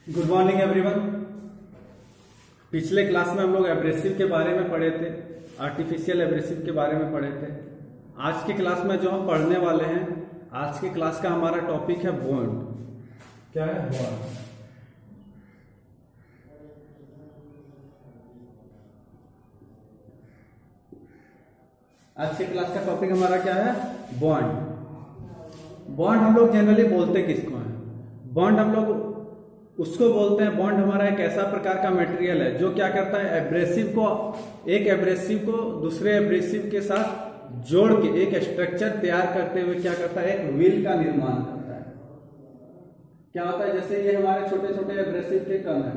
Good morning everyone. पिछले class में हम लोग एब्रेसिव के बारे में पढ़े थे, आर्टिफिशियल एब्रेसिव के बारे में पढ़े थे। आज की क्लास में जो हम पढ़ने वाले हैं, आज की क्लास का हमारा टॉपिक है बॉन्ड। क्या है? बॉन्ड। आज की क्लास का टॉपिक हमारा क्या है? बॉन्ड। बॉन्ड हम लोग जनरली बोलते किसको हैं? बॉन्ड हम लोग उसको बोलते हैं, बॉन्ड हमारा एक ऐसा प्रकार का मटेरियल है जो क्या करता है, एक एब्रेसिव को दूसरे एब्रेसिव के साथ जोड़ के एक स्ट्रक्चर तैयार करते हुए क्या करता है, एक व्हील का निर्माण करता है। क्या होता है, जैसे ये हमारे छोटे छोटे एब्रेसिव के कण है,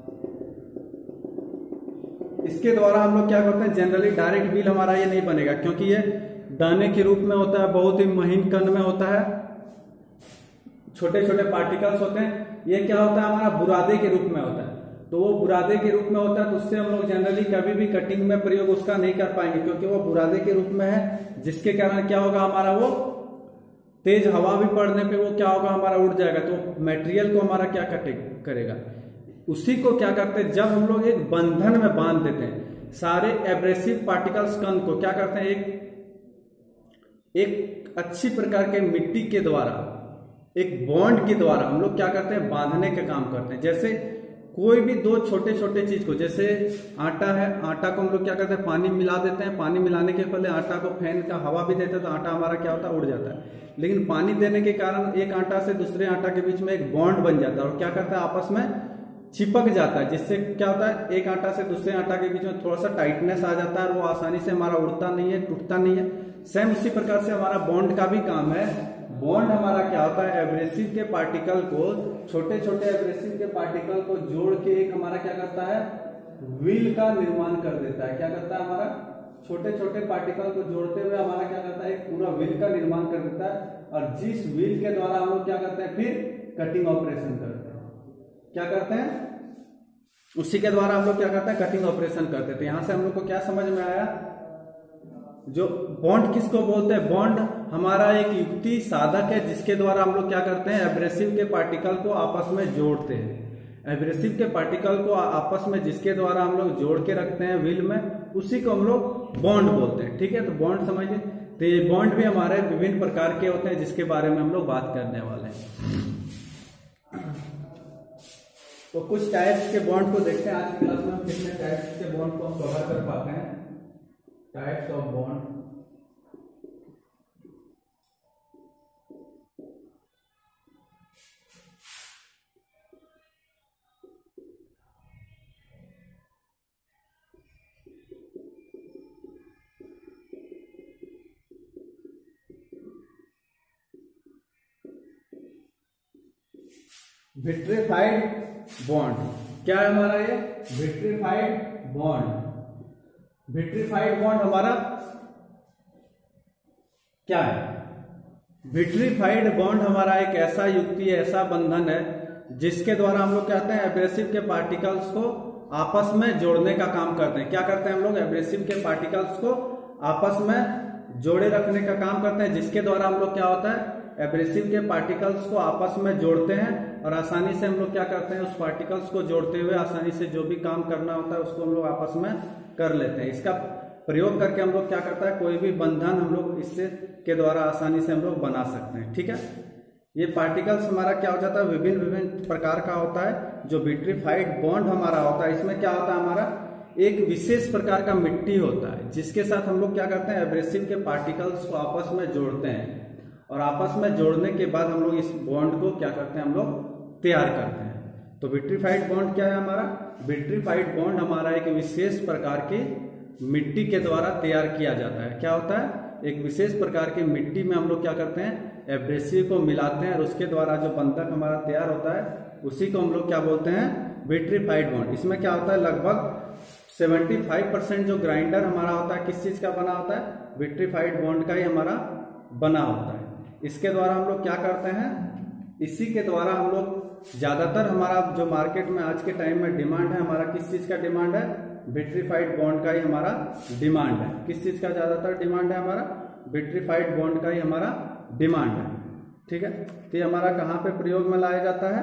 इसके द्वारा हम लोग क्या करते हैं, जनरली डायरेक्ट व्हील हमारा ये नहीं बनेगा क्योंकि ये दाने के रूप में होता है, बहुत ही महीन कण में होता है, छोटे छोटे पार्टिकल्स होते हैं। ये क्या होता है, हमारा बुरादे के रूप में होता है। तो वो बुरादे के रूप में होता है तो उससे हम लोग जनरली कभी भी कटिंग में प्रयोग उसका नहीं कर पाएंगे क्योंकि वो बुरादे के रूप में है, जिसके कारण क्या होगा, हमारा वो तेज हवा भी पड़ने पे वो क्या होगा, हमारा उड़ जाएगा। तो मटेरियल को हमारा क्या करेगा, उसी को क्या करते हैं, जब हम लोग एक बंधन में बांध देते हैं सारे एब्रेसिव पार्टिकल्स कण को, क्या करते हैं, एक अच्छी प्रकार के मिट्टी के द्वारा, एक बॉन्ड के द्वारा हम लोग क्या करते हैं, बांधने का काम करते हैं। जैसे कोई भी दो छोटे छोटे चीज को, जैसे आटा है, आटा को हम लोग क्या करते हैं, पानी मिला देते हैं, पानी मिलाने के पहले आटा को फैन का हवा भी देते हैं तो आटा हमारा क्या होता है, उड़ जाता है। लेकिन पानी देने के कारण एक आटा से दूसरे आटा के बीच में एक बॉन्ड बन जाता है और क्या करता है, आपस में चिपक जाता है, जिससे क्या होता है, एक आटा से दूसरे आटा के बीच में थोड़ा सा टाइटनेस आ जाता है और वो आसानी से हमारा उड़ता नहीं है, टूटता नहीं है। सेम उसी प्रकार से हमारा बॉन्ड का भी काम है। बॉन्ड हमारा क्या होता है, एब्रेसिव के पार्टिकल को, छोटे छोटे एब्रेसिव के पार्टिकल को जोड़ के एक हमारा क्या करता है, व्हील का निर्माण कर देता है। क्या करता है, हमारा छोटे छोटे पार्टिकल को जोड़ते हुए हमारा क्या करता है, एक पूरा व्हील का निर्माण कर देता है। और जिस व्हील के द्वारा हम लोग क्या करते हैं, फिर कटिंग ऑपरेशन करते हैं। क्या करते हैं, उसी के द्वारा हम लोग क्या करते हैं, कटिंग ऑपरेशन करते थे। यहां से हम लोग को क्या समझ में आया, जो बॉन्ड किसको बोलते हैं, बॉन्ड हमारा एक युक्ति साधक है जिसके द्वारा हम लोग क्या करते हैं, एब्रेसिव के पार्टिकल को आपस में जोड़ते हैं। एब्रेसिव के पार्टिकल को आपस में जिसके द्वारा हम लोग जोड़ के रखते हैं व्हील में, उसी को हम लोग बॉन्ड बोलते हैं। ठीक है, तो बॉन्ड समझिए। तो ये बॉन्ड भी हमारे विभिन्न प्रकार के होते हैं जिसके बारे में हम लोग बात करने वाले हैं। तो कुछ टाइप्स के बॉन्ड को देखते हैं आज की क्लास में, हम कितने टाइप्स के बॉन्ड को हम कवर कर पाते हैं। Types of bond. Vitrified bond क्या है हमारा, ये विट्रीफाइड बॉन्ड। विट्रीफाइड बॉन्ड हमारा क्या है, विट्रीफाइड बॉन्ड हमारा एक ऐसा युक्ति है, ऐसा बंधन है जिसके द्वारा हम लोग कहते हैं एब्रेसिव के पार्टिकल्स को आपस में जोड़ने का काम करते हैं। क्या करते हैं हम लोग, एब्रेसिव के पार्टिकल्स को आपस में जोड़े रखने का काम करते हैं, जिसके द्वारा हम लोग क्या होता है, एब्रेसिव के पार्टिकल्स को आपस में जोड़ते हैं और आसानी से हम लोग क्या करते हैं, उस पार्टिकल्स को जोड़ते हुए आसानी से जो भी काम करना होता है उसको हम लोग आपस में कर लेते हैं। इसका प्रयोग करके हम लोग क्या करता है, कोई भी बंधन हम लोग इससे के द्वारा आसानी से हम लोग बना सकते हैं। ठीक है, ये पार्टिकल्स हमारा क्या हो जाता है, विभिन्न विभिन्न प्रकार का होता है। जो विट्रीफाइड बॉन्ड हमारा होता है, इसमें क्या होता है, हमारा एक विशेष प्रकार का मिट्टी होता है जिसके साथ हम लोग क्या करते हैं, एब्रेसिव के पार्टिकल्स को आपस में जोड़ते हैं और आपस में जोड़ने के बाद हम लोग इस बॉन्ड को क्या करते हैं, हम लोग तैयार करते हैं। तो विट्रीफाइड बॉन्ड क्या है हमारा, विट्रीफाइड बॉन्ड हमारा एक विशेष प्रकार की मिट्टी के द्वारा तैयार किया जाता है। क्या होता है, एक विशेष प्रकार की मिट्टी में हम लोग क्या करते हैं, एब्रेसिव को मिलाते हैं और उसके द्वारा जो बंधक हमारा तैयार होता है उसी को हम लोग क्या बोलते हैं, विट्रीफाइड बॉन्ड। इसमें क्या होता है, लगभग 75% जो ग्राइंडर हमारा होता है किस चीज का बना होता है, विट्रीफाइड बॉन्ड का ही हमारा बना होता है। इसके द्वारा हम लोग क्या करते हैं, इसी के द्वारा हम लोग ज्यादातर हमारा जो मार्केट में आज के टाइम में डिमांड है, हमारा किस चीज का डिमांड है, विट्रीफाइड बॉन्ड का ही हमारा डिमांड है। किस चीज का ज्यादातर डिमांड है, हमारा विट्रीफाइड बॉन्ड का ही हमारा डिमांड है। ठीक है, तो ये हमारा कहाँ पे प्रयोग में लाया जाता है,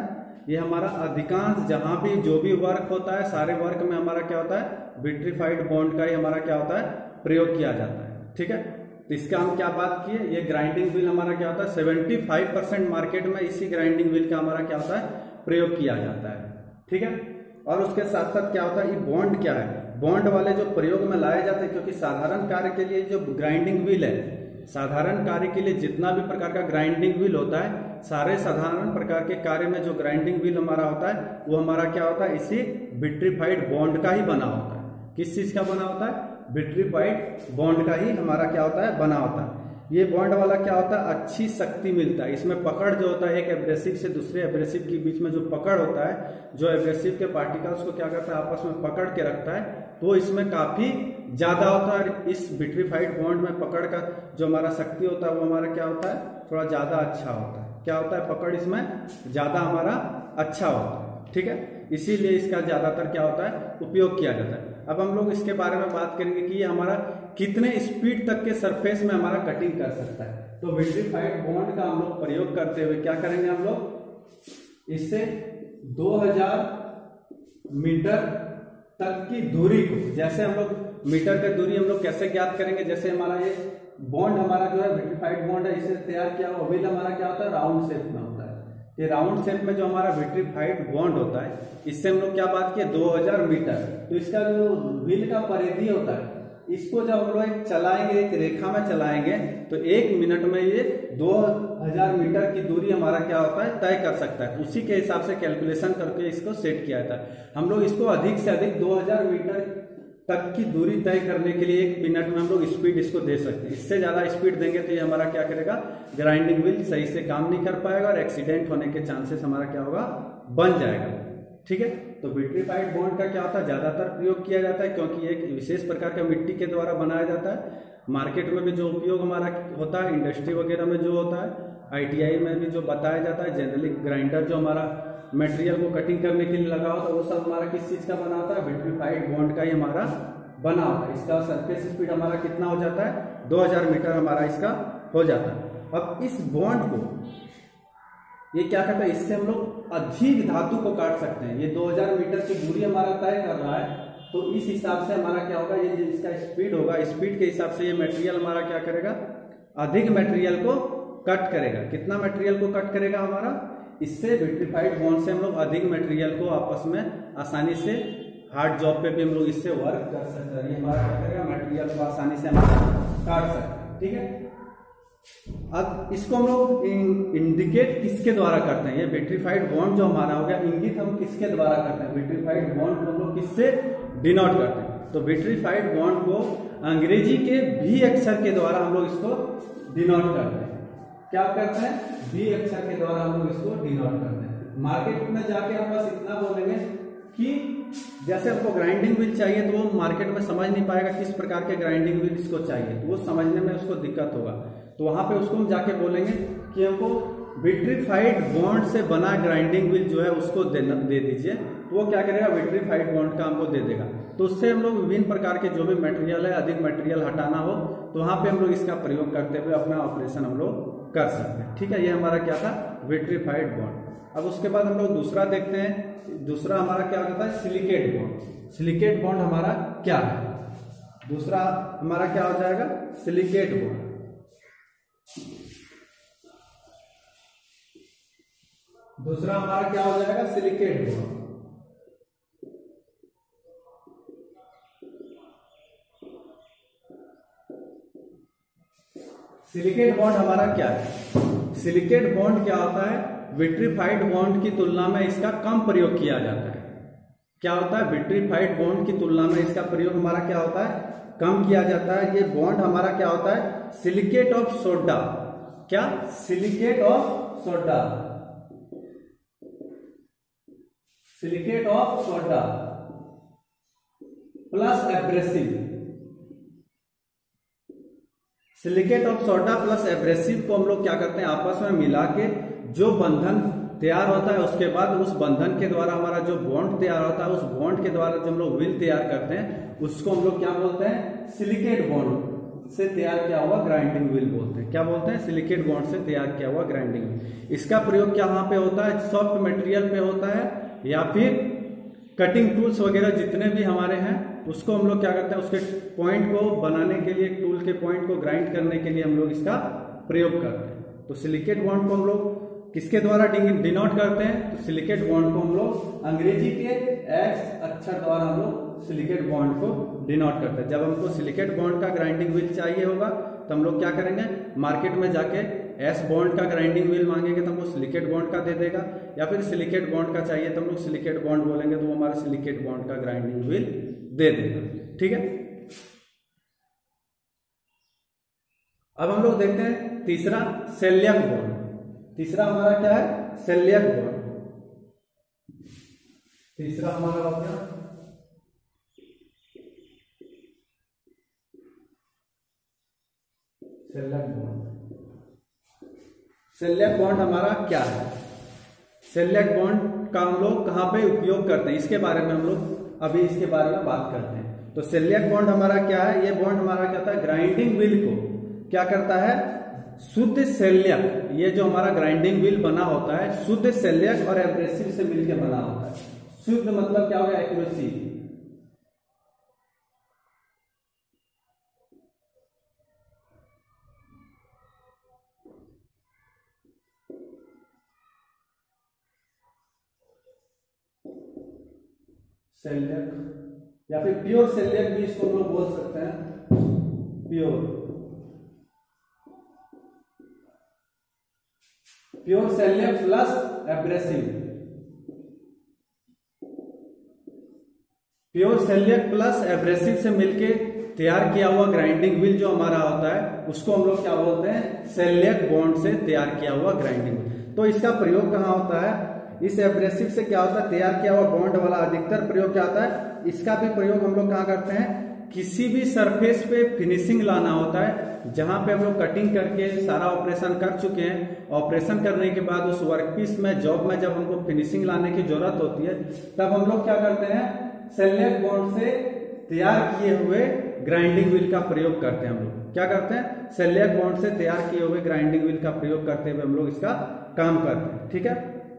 ये हमारा अधिकांश जहां भी जो भी वर्क होता है सारे वर्क में हमारा क्या होता है विट्रीफाइड बॉन्ड का ही हमारा क्या होता है प्रयोग किया जाता है। ठीक है, तो इसका हम क्या बात किए, ये ग्राइंडिंग व्हील हमारा क्या होता है 75% मार्केट में इसी ग्राइंडिंग व्हील का हमारा क्या होता है प्रयोग किया जाता है। ठीक है, और उसके साथ साथ क्या होता है ये बॉन्ड क्या है, बॉन्ड वाले जो प्रयोग में लाए जाते हैं, क्योंकि साधारण कार्य के लिए जो ग्राइंडिंग व्हील है, साधारण कार्य के लिए जितना भी प्रकार का ग्राइंडिंग व्हील होता है, सारे साधारण प्रकार के कार्य में जो ग्राइंडिंग व्हील हमारा होता है वो हमारा क्या होता है इसी विट्रीफाइड बॉन्ड का ही बना होता है। किस चीज का बना होता है, विट्रीफाइड बॉन्ड का ही हमारा क्या होता है बना होता है। ये बॉन्ड वाला क्या होता है अच्छी शक्ति मिलता है, इसमें पकड़ जो होता है एक एब्रेसिव से दूसरे एब्रेसिव के बीच में जो पकड़ होता है, जो एब्रेसिव के पार्टिकल्स को क्या करता है आपस में पकड़ के रखता है, तो इसमें काफी ज्यादा होता है। इस विट्रीफाइड बॉन्ड में पकड़ का जो हमारा शक्ति होता है वो हमारा क्या होता है थोड़ा ज्यादा अच्छा होता है। क्या होता है पकड़ इसमें ज्यादा हमारा अच्छा होता है। ठीक है, इसीलिए इसका ज्यादातर क्या होता है उपयोग किया जाता है। अब हम लोग इसके बारे में बात करेंगे कि ये हमारा कितने स्पीड तक के सरफेस में हमारा कटिंग कर सकता है। तो विट्रीफाइड बॉन्ड का हम लोग प्रयोग करते हुए क्या करेंगे, हम लोग इससे 2000 मीटर तक की दूरी को, जैसे हम लोग मीटर की दूरी हम लोग कैसे ज्ञात करेंगे, जैसे हमारा ये बॉन्ड हमारा जो है विट्रीफाइड बॉन्ड है इसे तैयार किया हुआ व्हील हमारा क्या होता है राउंड शेप में होता है। ये राउंड शेप में जो हमारा विट्रीफाइड बॉन्ड होता है इससे हम लोग क्या बात किए 2000 मीटर। तो इसका जो व्हील का परिधि होता है इसको जब हम लोग चलाएंगे एक रेखा में चलाएंगे तो 1 मिनट में ये 2000 मीटर की दूरी हमारा क्या होता है तय कर सकता है। उसी के हिसाब से कैलकुलेशन करके इसको सेट किया जाता है। हम लोग इसको अधिक से अधिक 2000 मीटर तक की दूरी तय करने के लिए 1 मिनट में हम लोग स्पीड इसको दे सकते हैं। इससे ज्यादा स्पीड देंगे तो ये हमारा क्या करेगा ग्राइंडिंग व्हील सही से काम नहीं कर पाएगा और एक्सीडेंट होने के चांसेस हमारा क्या होगा बन जाएगा। ठीक है, तो विट्रीफाइड बॉन्ड का क्या होता है ज्यादातर प्रयोग किया जाता है क्योंकि एक विशेष प्रकार का मिट्टी के द्वारा बनाया जाता है। मार्केट में भी जो उपयोग हमारा होता है, इंडस्ट्री वगैरह में जो होता है, ITI में भी जो बताया जाता है, जनरली ग्राइंडर जो हमारा मटेरियल को कटिंग करने के लिए लगा होता है वो सब हमारा किस चीज का बना होता है विट्रीफाइड बॉन्ड का ही हमारा बना होता है। इसका सरफेस स्पीड हमारा कितना हो जाता है 2000 मीटर हमारा इसका हो जाता है। अब इस बॉन्ड को ये क्या करता है, इससे हम लोग अधिक धातु को काट सकते हैं। ये 2000 मीटर की दूरी हमारा तय कर रहा है तो इस हिसाब से हमारा क्या होगा, ये इसका स्पीड होगा, स्पीड के हिसाब से ये मटेरियल हमारा क्या करेगा, अधिक मटेरियल को कट करेगा। कितना मटेरियल को कट करेगा हमारा, इससे विट्रीफाइड बॉन्ड से हम लोग अधिक मटेरियल को आपस में आसानी से हार्ड जॉब पे भी हम लोग इससे वर्क कर सकते हैं। ये हमारा क्या करेगा, मटेरियल को आसानी से हमारा काट सकते हैं। ठीक है, अब इसको हम लोग इंडिकेट किसके द्वारा करते हैं, ये विट्रीफाइड बॉन्ड जो हमारा हो गया, इंगित हम किसके द्वारा करते हैं, विट्रीफाइड बॉन्ड को हम लोग किससे डिनोट करते हैं। तो विट्रीफाइड बॉन्ड को अंग्रेजी के V अक्षर के द्वारा हम लोग इसको डिनोट करते हैं। क्या करते हैं, V अक्षर के द्वारा हम लोग इसको डिनोट करते हैं। मार्केट में जाके हम बस इतना बोलेंगे कि जैसे हमको ग्राइंडिंग व्हील चाहिए तो वो मार्केट में समझ नहीं पाएगा किस प्रकार के ग्राइंडिंग व्हील इसको चाहिए, तो वो समझने में उसको दिक्कत होगा। तो वहां पे उसको हम जाके बोलेंगे कि हमको विट्रीफाइड बॉन्ड से बना ग्राइंडिंग व्हील जो है उसको दे दीजिए, तो वो क्या करेगा विट्रीफाइड बॉन्ड का हमको दे देगा। तो उससे हम लोग विभिन्न प्रकार के जो भी मटेरियल है, अधिक मटेरियल हटाना हो तो वहां पे हम लोग इसका प्रयोग करते हुए अपना ऑपरेशन हम लोग कर सकते हैं। ठीक है, ये हमारा क्या था विट्रीफाइड बॉन्ड। अब उसके बाद हम लोग दूसरा देखते हैं। दूसरा हमारा क्या होता है सिलिकेट बॉन्ड। सिलिकेट बॉन्ड हमारा क्या है, दूसरा हमारा क्या हो जाएगा सिलिकेट बॉन्ड। दूसरा हमारा क्या हो जाएगा सिलिकेट बॉन्ड। सिलिकेट बॉन्ड हमारा क्या है, सिलिकेट बॉन्ड क्या होता है, विट्रीफाइड बॉन्ड की तुलना में इसका कम प्रयोग किया जाता है। क्या होता है, विट्रीफाइड बॉन्ड की तुलना में इसका प्रयोग हमारा क्या होता है कम किया जाता है। ये बॉन्ड हमारा क्या होता है सिलिकेट ऑफ सोडा, क्या silicate of soda, silicate of soda plus abrasive. Silicate of soda plus abrasive को हम लोग क्या करते हैं आपस में मिला के जो बंधन तैयार होता है उसके बाद उस बंधन के द्वारा हमारा जो बॉन्ड तैयार होता है उस बॉन्ड के द्वारा जब हम लोग व्हील तैयार करते हैं उसको हम लोग क्या बोलते हैं सिलिकेट बॉन्ड, से तैयार किया हुआ ग्राइंडिंग व्हील बोलते हैं। क्या बोलते हैं? सिलिकेट बॉन्ड से तैयार किया हुआ ग्राइंडिंग व्हील। इसका प्रयोग कहाँ पे होता है? सॉफ्ट मटेरियल पे होता है, या फिर कटिंग टूल्स वगैरह जितने भी हमारे हैं उसको हम लोग क्या करते हैं, उसके पॉइंट को बनाने के लिए, टूल के पॉइंट को ग्राइंड करने के लिए हम लोग इसका प्रयोग करते हैं। तो सिलिकेट बॉन्ड को हम लोग किसके द्वारा डिनोट करते हैं? तो सिलिकेट बॉन्ड को हम लोग अंग्रेजी के एक्स अक्षर द्वारा हम लोग सिलिकेट बॉन्ड को डिनोट करते हैं। जब हमको सिलिकेट बॉन्ड का ग्राइंडिंग व्हील चाहिए होगा तो हम लोग क्या करेंगे, मार्केट में जाके एस बॉन्ड का ग्राइंडिंग व्हील मांगेंगे तो हमको सिलिकेट बॉन्ड का दे देगा, या फिर सिलिकेट बॉन्ड का चाहिए तो हम लोग सिलिकेट बॉन्ड बोलेंगे तो वो हमारा सिलिकेट बॉन्ड का ग्राइंडिंग व्हील दे देगा। ठीक है, अब हम लोग देखते हैं तीसरा, सेल्यक बॉन्ड। तीसरा हमारा क्या है? Shellac bond. तीसरा हमारा हो गया सेल्यक बॉन्ड। सेल्यक बॉन्ड हमारा क्या है? सेल्यक बॉन्ड का हम लोग कहाँ पे उपयोग करते हैं, इसके बारे में हम लोग अभी इसके बारे में बात करते हैं। तो सेल्यक बॉन्ड हमारा क्या है? ये बॉन्ड हमारा क्या होता है, ग्राइंडिंग व्हील को क्या करता है, शुद्ध सेल्यक, ये जो हमारा ग्राइंडिंग व्हील बना होता है शुद्ध सेल्यक और एब्रेसिव से मिलकर बना होता है। शुद्ध मतलब क्या होगा? एक्यूरेसी। सेल्यक या फिर प्योर सेल्यक भी इसको हम लोग बोल सकते हैं। Pure shellac plus abrasive. Pure shellac plus abrasive से मिलके तैयार किया हुआ ग्राइंडिंग व्हील जो हमारा होता है उसको हम लोग क्या बोलते हैं? सेल्यक बॉन्ड से तैयार किया हुआ ग्राइंडिंग व्हील। तो इसका प्रयोग कहाँ होता है? इस एब्रेसिव से क्या होता है, तैयार किया हुआ बॉन्ड वाला अधिकतर प्रयोग क्या होता है, इसका भी प्रयोग हम लोग कहाँ करते हैं, किसी भी सरफेस पे फिनिशिंग लाना होता है जहां पे हम लोग कटिंग करके सारा ऑपरेशन कर चुके हैं। ऑपरेशन करने के बाद उस वर्कपीस में, जॉब में जब हमको फिनिशिंग लाने की जरूरत होती है तब हम लोग क्या करते हैं, सेल्यक बॉन्ड से तैयार किए हुए ग्राइंडिंग व्हील का प्रयोग करते हैं। हम लोग क्या करते हैं, सेल्यक बॉन्ड से तैयार किए हुए ग्राइंडिंग व्हील का प्रयोग करते हुए हम लोग इसका काम करते हैं। ठीक है,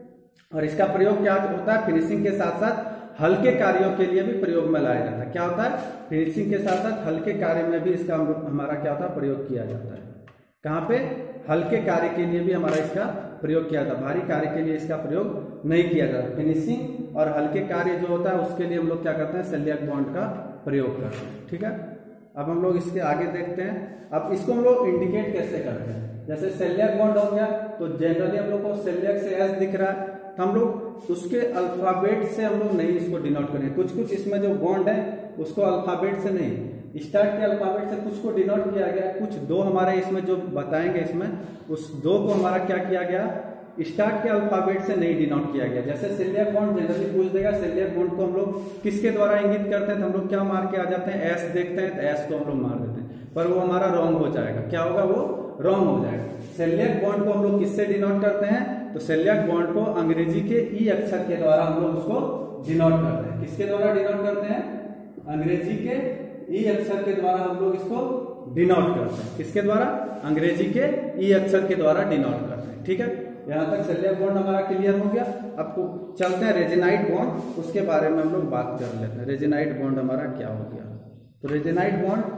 और इसका प्रयोग क्या होता है, फिनिशिंग के साथ साथ हल्के कार्यों के लिए भी प्रयोग में लाया जाता है। क्या होता है, फिनिशिंग के साथ साथ हल्के कार्य में भी इसका हमारा क्या होता है, प्रयोग किया जाता है। कहाँ पे, हल्के कार्य के लिए भी हमारा इसका प्रयोग किया जाता है, भारी कार्य के लिए इसका प्रयोग नहीं किया जाता। फिनिशिंग और हल्के कार्य जो होता है उसके लिए हम लोग क्या करते हैं, सेल्यक बॉन्ड का प्रयोग करते हैं। ठीक है, अब हम लोग इसके आगे देखते हैं। अब इसको हम लोग इंडिकेट कैसे करते हैं, जैसे सेल्यक बॉन्ड हो गया तो जनरली हम लोग को सेल्यक से एस दिख रहा है तो हम लोग उसके अल्फाबेट से हम लोग नहीं इसको डिनोट करेंगे। कुछ कुछ इसमें जो बॉन्ड है उसको अल्फाबेट से नहीं, स्टार्ट के अल्फाबेट से कुछ को डिनोट किया गया, कुछ दो हमारे इसमें जो बताएंगे इसमें उस दो को हमारा क्या किया गया, स्टार्ट के अल्फाबेट से नहीं डिनोट किया गया। जैसे सेल्यक बॉन्ड जनरली पूछ देगा, सेल्यक बॉन्ड को हम लोग किसके द्वारा इंगित करते हैं, तो हम लोग क्या मार के आ जाते हैं, एस देखते हैं तो एस को हम लोग मार देते हैं, पर वो हमारा रॉन्ग हो जाएगा। क्या होगा, वो रॉन्ग हो जाएगा। सेल्यक बॉन्ड को हम लोग किससे डिनोट करते हैं, तो सेल्यक बॉन्ड को अंग्रेजी के ई अक्षर के द्वारा हम लोग उसको डिनोट करते हैं। किसके द्वारा डिनोट करते हैं, अंग्रेजी के ई अक्षर के द्वारा हम लोग इसको डिनोट करते हैं। किसके द्वारा, अंग्रेजी के ई अक्षर के द्वारा डिनोट करते हैं। ठीक है, यहां तक सेल्यक बॉन्ड हमारा क्लियर हो गया। अब चलते हैं रेजिनाइट बॉन्ड, उसके बारे में हम लोग बात कर लेते हैं। रेजिनाइट बॉन्ड हमारा क्या हो गया, तो रेजिनाइट बॉन्ड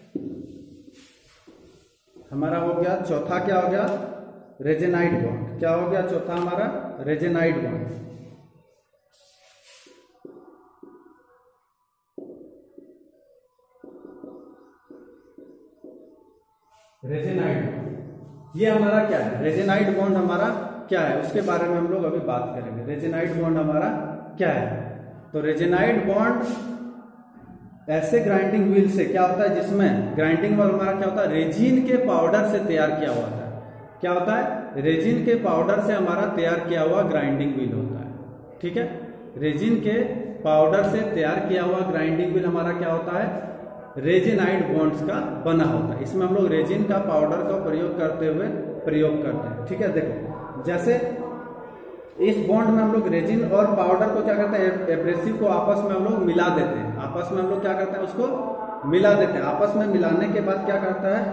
हमारा हो गया चौथा, क्या हो गया, रेजिनाइट बॉन्ड। क्या हो गया चौथा हमारा, रेजिनाइट बॉन्ड। रेजिनाइट बॉन्ड ये हमारा क्या है, रेजिनाइट बॉन्ड हमारा क्या है उसके बारे में हम लोग अभी बात करेंगे। रेजिनाइट बॉन्ड हमारा क्या है, तो रेजिनाइट बॉन्ड ऐसे ग्राइंडिंग व्हील से क्या होता है जिसमें ग्राइंडिंग व्हील हमारा क्या होता है, रेजिन के पाउडर से तैयार किया हुआ था। क्या होता है, रेजिन के पाउडर से हमारा तैयार किया हुआ ग्राइंडिंग व्हील होता है। ठीक है, रेजिन के पाउडर से तैयार किया हुआ ग्राइंडिंग व्हील हमारा क्या होता है, रेजिनाइट बॉन्ड्स का बना होता है। इसमें हम लोग रेजिन का पाउडर का प्रयोग करते हुए प्रयोग करते हैं। ठीक है, देखो जैसे इस बॉन्ड में हम लोग रेजिन और पाउडर को क्या करते हैं, एब्रेसिव को आपस में हम लोग मिला देते हैं। आपस में हम लोग क्या करते हैं, उसको मिला देते हैं। आपस में मिलाने के बाद क्या करता है,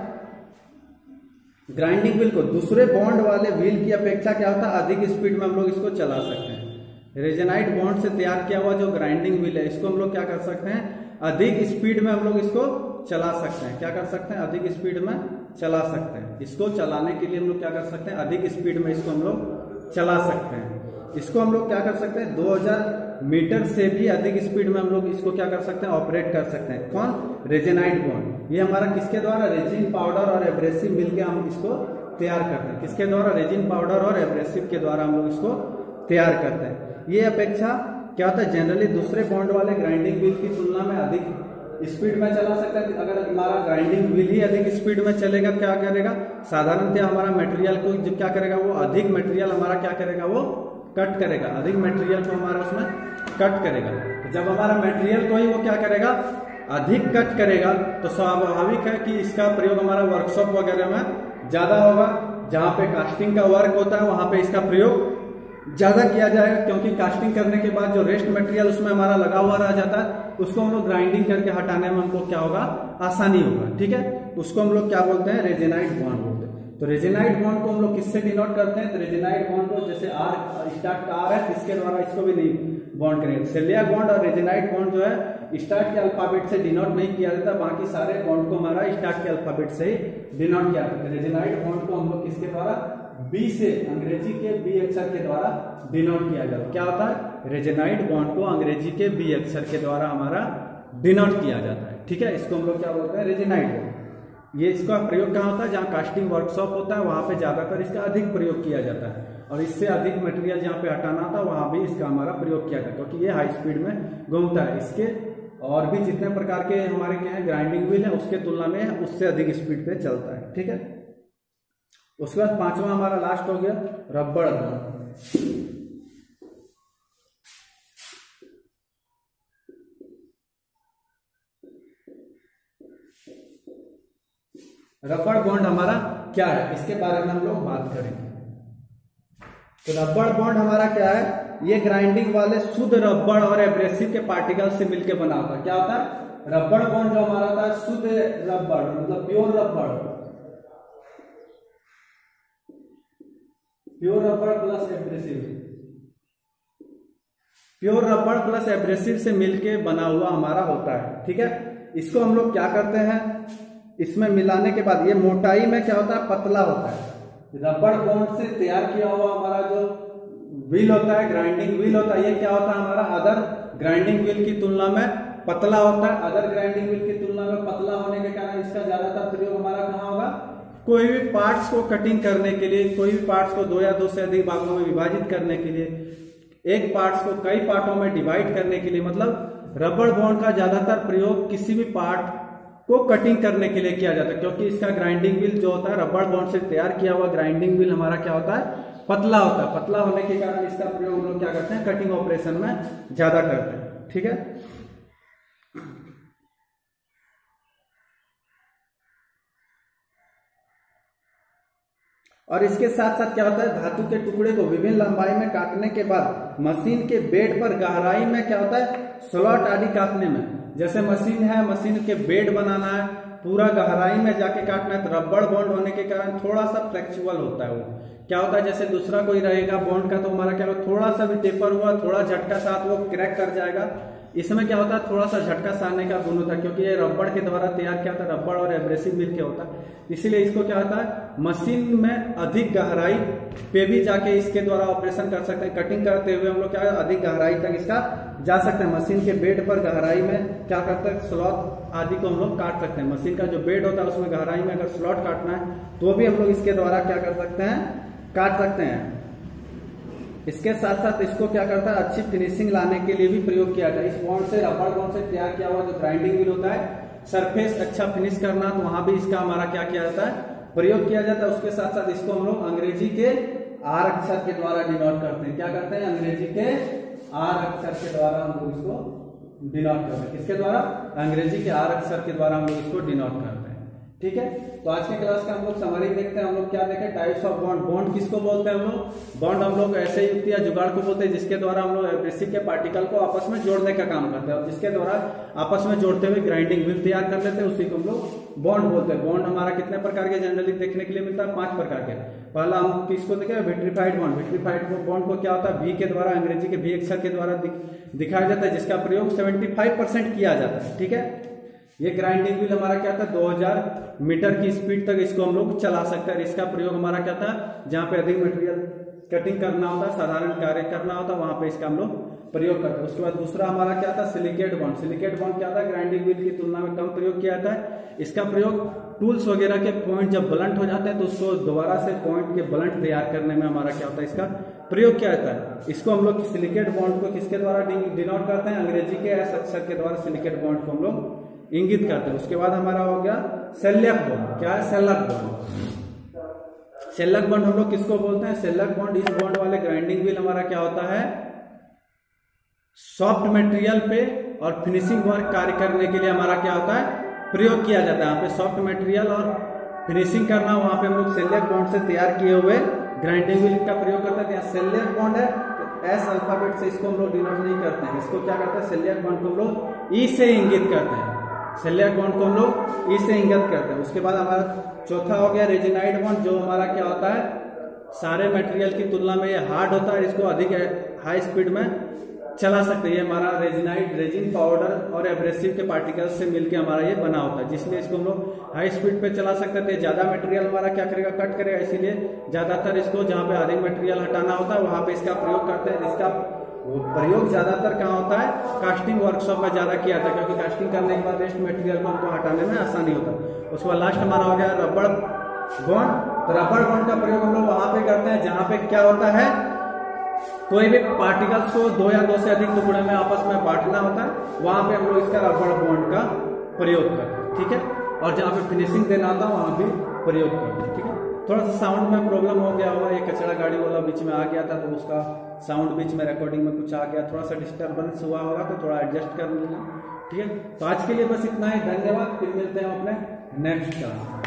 ग्राइंडिंग व्हील को दूसरे बॉन्ड वाले व्हील की अपेक्षा क्या होता है, अधिक स्पीड में हम लोग इसको चला सकते हैं। रेजेनाइट बॉन्ड से तैयार किया हुआ जो ग्राइंडिंग व्हील है, इसको हम लोग क्या कर सकते हैं, अधिक स्पीड में हम लोग इसको चला सकते हैं। क्या कर सकते हैं, अधिक स्पीड में चला सकते हैं। इसको चलाने के लिए हम लोग क्या कर सकते हैं, अधिक स्पीड में इसको हम लोग चला सकते हैं। इसको हम लोग क्या कर सकते हैं, 2000 मीटर से भी अधिक स्पीड में हम लोग इसको क्या कर सकते हैं, ऑपरेट कर सकते हैं। कौन, रेजेनाइट बॉन्ड। ये हमारा किसके द्वारा, रेजिन पाउडर और एब्रेसिव मिलकर हम इसको तैयार करते हैं। किसके द्वारा, रेजिन पाउडर और एब्रेसिव के द्वारा हम लोग इसको तैयार करते हैं। ये अपेक्षा क्या होता है, जनरली दूसरे बॉन्ड वाले ग्राइंडिंग व्हील की तुलना में अधिक स्पीड में चला सकता है। अगर हमारा ग्राइंडिंग व्हील ही अधिक स्पीड में चलेगा, क्या करेगा, साधारणतः हमारा मटेरियल को जो क्या करेगा, वो अधिक मटेरियल हमारा क्या करेगा, वो कट करेगा, अधिक मटेरियल को हमारा उसमें कट करेगा। तो जब हमारा मटेरियल को ही वो क्या करेगा, अधिक कट करेगा, तो स्वाभाविक है कि इसका प्रयोग हमारा वर्कशॉप वगैरह में ज्यादा होगा। जहां पे कास्टिंग का वर्क होता है वहां पे इसका प्रयोग ज्यादा किया जाएगा, क्योंकि कास्टिंग करने के बाद जो रेस्ट मटेरियल उसमें हमारा लगा हुआ रह जाता है, उसको हम लोग ग्राइंडिंग करके हटाने में हमको क्या होगा, आसानी होगा। ठीक है, उसको हम लोग क्या बोलते हैं, रेजेनाइट बॉन्ड बोलते हैं। तो रेजेनाइट बॉन्ड को हम लोग किससे डिनोट करते हैं, तो रेजेनाइट बॉन्ड को जैसे आर स्टार्ट का आर है, इसके द्वारा इसको भी नहीं बॉन्ड करेंगे। सेलियाक बॉन्ड और रेजेनाइट बॉन्ड जो है स्टार्ट के अल्फाबेट से डिनोट नहीं किया जाता, बाकी सारे बॉन्ड को हमारा स्टार्ट के अल्फाबेट से ही डिनोट किया जाता है। रेजेनाइट बॉन्ड को हम लोग किसके द्वारा, बी से, अंग्रेजी के बी अक्षर के द्वारा डिनोट किया जाता है। क्या होता है, रेजेनाइट बॉन्ड को अंग्रेजी के बी अक्षर के द्वारा हमारा डिनोट किया जाता है। ठीक है, इसको हम लोग क्या बोलते हैं, रेजेनाइट बॉन्ड। ये इसका प्रयोग कहाँ होता है, जहाँ कास्टिंग वर्कशॉप होता है वहां पे ज्यादातर इसका अधिक प्रयोग किया जाता है, और इससे अधिक मटेरियल जहाँ पे हटाना था वहां भी इसका हमारा प्रयोग किया जाता है, क्योंकि ये हाई स्पीड में घूमता है। इसके और भी जितने प्रकार के हमारे क्या है ग्राइंडिंग व्हील है, उसके तुलना में उससे अधिक स्पीड पे चलता है। ठीक है, उसके बाद पांचवा हमारा लास्ट हो गया रबड़ बॉन्ड। रबड़ बॉन्ड हमारा क्या है, इसके बारे में हम लोग बात करेंगे। तो रबड़ बॉन्ड हमारा क्या है, ये ग्राइंडिंग वाले शुद्ध रबड़ और एब्रेसिव के पार्टिकल से मिलकर बना होता है। क्या होता है, रबड़ बॉन्ड जो हमारा होता है शुद्ध रबड़, मतलब pure rubber, pure rubber plus abrasive, pure rubber plus abrasive से मिलके बना हुआ हमारा होता है। ठीक है, इसको हम लोग क्या करते हैं, इसमें मिलाने के बाद ये मोटाई में क्या होता है, पतला होता है। रबड़ बॉन्ड से तैयार किया हुआ हमारा जो व्हील होता है, ग्राइंडिंग व्हील होता है, ये क्या होता है हमारा अदर ग्राइंडिंग व्हील की तुलना में पतला होता है। अदर ग्राइंडिंग व्हील की तुलना में पतला होने के कारण इसका ज्यादातर प्रयोग हमारा कहाँ होगा, कोई भी पार्ट्स को कटिंग करने के लिए, कोई भी पार्ट्स को दो या दो से अधिक भागों में विभाजित करने के लिए, एक पार्ट्स को कई पार्टों में डिवाइड करने के लिए, मतलब रबड़ बॉन्ड का ज्यादातर प्रयोग किसी भी पार्ट को कटिंग करने के लिए किया जाता है, क्योंकि इसका ग्राइंडिंग व्हील जो होता है रबड़ बॉन्ड से तैयार किया हुआ ग्राइंडिंग व्हील हमारा क्या होता है, पतला होता है। पतला होने के कारण इसका प्रयोग हम लोग क्या करते हैं, कटिंग ऑपरेशन में ज्यादा करते हैं। ठीक है, और इसके साथ साथ क्या होता है, धातु के टुकड़े को विभिन्न लंबाई में काटने के बाद मशीन के बेड पर गहराई में क्या होता है, स्लॉट आदि काटने में, जैसे मशीन है, मशीन के बेड बनाना है, पूरा गहराई में जाके काटना है, तो रबड़ बॉन्ड होने के कारण थोड़ा सा फ्लेक्सिबल होता है। वो क्या होता है, जैसे दूसरा कोई रहेगा बॉन्ड का, तो हमारा क्या होगा, थोड़ा सा भी टेपर हुआ, थोड़ा झटका साथ वो क्रैक कर जाएगा। इसमें क्या होता है, थोड़ा सा झटका सारने का गुण होता है, क्योंकि ये रबड़ के द्वारा तैयार किया होता है, रबड़ और एब्रेसिव मिलके होता है, इसीलिए इसको क्या होता है, मशीन में अधिक गहराई पे भी जाके इसके द्वारा ऑपरेशन कर सकते हैं। कटिंग करते हुए हम लोग क्या अधिक गहराई तक इसका जा सकते हैं। मशीन के बेड पर गहराई में क्या करते हैं, स्लॉट आदि को हम लोग काट सकते हैं। मशीन का जो बेड होता है उसमें गहराई में अगर स्लॉट काटना है तो भी हम लोग इसके द्वारा क्या कर सकते हैं, काट सकते हैं। इसके साथ साथ इसको क्या करता है, अच्छी फिनिशिंग लाने के लिए भी प्रयोग किया जाता है। इस बॉन्ड से, रबड़ बॉन्ड से तैयार किया हुआ जो ग्राइंडिंग व्हील होता है, सरफेस अच्छा फिनिश करना, तो वहां भी इसका हमारा क्या किया जाता है, प्रयोग किया जाता है। उसके साथ साथ इसको हम लोग अंग्रेजी के आर अक्षर के द्वारा डिनोट करते हैं। क्या करते हैं, अंग्रेजी के आर अक्षर के द्वारा हम लोग इसको डिनोट करते हैं। किसके द्वारा, अंग्रेजी के आर अक्षर के द्वारा हम लोग इसको डिनोट करते हैं। ठीक है। तो आज के क्लास का हम लोग समरी देखते हैं। हम लोग क्या देखें, टाइप्स ऑफ बॉन्ड। बॉन्ड किसको बोलते हैं हम लोग? बॉन्ड हम लोग ऐसे युक्ति या जुगाड़ को बोलते हैं जिसके द्वारा हम लोग एब्रेसिव के पार्टिकल को आपस में जोड़ने का काम करते हैं और जिसके द्वारा आपस में जोड़ते हुए ग्राइंडिंग व्हील तैयार कर लेते हैं, उसी को हम लोग बॉन्ड बोलते हैं। बॉन्ड हमारा कितने प्रकार के जनरली देखने के लिए मिलता है? 5 प्रकार के। पहला हम किसको देखें, विट्रीफाइड बॉन्ड। विट्रीफाइड बॉन्ड को क्या होता है, वी के द्वारा, अंग्रेजी के वी अक्षर के द्वारा दिखाया जाता है, जिसका प्रयोग 75% किया जाता है। ठीक है। ये ग्राइंडिंग व्हील हमारा क्या था, 2000 मीटर की स्पीड तक इसको हम लोग चला सकते हैं। इसका प्रयोग हमारा क्या था, जहां पे अधिक मटेरियल कटिंग करना होता है, साधारण कार्य करना होता है, वहां पे इसका हम लोग प्रयोग करते हैं। उसके बाद दूसरा हमारा क्या था, सिलिकेट बॉन्ड। सिलिकेट बॉन्ड क्या था, ग्राइंडिंग व्हील की तुलना में कम प्रयोग किया जाता है। इसका प्रयोग टूल्स वगैरह के पॉइंट जब ब्लंट हो जाते हैं तो उसको दोबारा से पॉइंट के ब्लंट तैयार करने में हमारा क्या होता है, इसका प्रयोग किया जाता है। इसको हम लोग सिलिकेट बॉन्ड को किसके द्वारा डिनोट करते हैं, अंग्रेजी के एस अक्षर के द्वारा सिलिकेट बॉन्ड को हम लोग इंगित करते हैं। उसके बाद हमारा हो गया शेल्यक बॉन्ड। क्या है, शेल्यक बॉन्ड। शेल्यक बॉन्ड हम लोग किसको बोलते हैं, शेल्यक बॉन्ड, इस बॉन्ड वाले ग्राइंडिंग व्हील हमारा क्या होता है, सॉफ्ट मटेरियल पे और फिनिशिंग वर्क कार्य करने के लिए हमारा क्या होता है, प्रयोग किया जाता है। यहाँ पे सॉफ्ट मटेरियल और फिनिशिंग करना, वहां पे हम लोग शेल्यक बॉन्ड से तैयार किए हुए ग्राइंडिंग व्हील का प्रयोग करते हैं। यहाँ शेल्यक बॉन्ड है, एस अल्फाबेट से इसको हम लोग डिनोट नहीं करते हैं। इसको क्या करते हैं, शेल्यक बॉन्ड को हम लोग ई से इंगित करते हैं। शेल्यक बॉन्ड को हम लोग ई से इंगित करते हैं। उसके बाद हमारा चौथा हो गया रेजिनाइड बॉन्ड, जो हमारा क्या होता है, सारे मटेरियल की तुलना में ये हार्ड होता है, इसको अधिक हाई स्पीड में चला सकते हैं। ये हमारा रेजिनाइड, रेजिन पाउडर और एब्रेसिव के पार्टिकल्स से मिलकर हमारा ये बना होता है, जिसलिए इसको हम लोग हाई स्पीड पे चला सकते थे। ज्यादा मटेरियल हमारा क्या करेगा, कट करेगा, इसीलिए ज्यादातर इसको जहां पे अधिक मटेरियल हटाना होता है वहां पे इसका प्रयोग करते हैं। इसका प्रयोग ज्यादातर कहाँ होता है, कास्टिंग वर्कशॉप में ज्यादा किया जाता है, क्योंकि कास्टिंग करने के बाद वेस्ट मटेरियल को हमको हटाने में आसानी होता है। उसके बाद लास्ट हमारा हो गया रबड़ बॉन्ड। तो रबड़ बॉन्ड का प्रयोग हम लोग वहां पे करते हैं जहां पे क्या होता है, कोई भी पार्टिकल्स को 2 या 2 से अधिक टुकड़े में आपस में बांटना होता है, वहां पे हम लोग इसका रबड़ बॉन्ड का प्रयोग करते हैं। ठीक है। और जहां पे फिनिशिंग देना होता है वहां भी प्रयोग करते हैं। ठीक है। थोड़ा सा साउंड में प्रॉब्लम हो गया होगा, ये कचरा गाड़ी वाला बीच में आ गया था तो उसका साउंड बीच में रिकॉर्डिंग में कुछ आ गया, थोड़ा सा डिस्टर्बेंस हुआ होगा तो थोड़ा एडजस्ट कर लेना। ठीक है। तो आज के लिए बस इतना ही, धन्यवाद। फिर मिलते हैं अपने नेक्स्ट क्लास।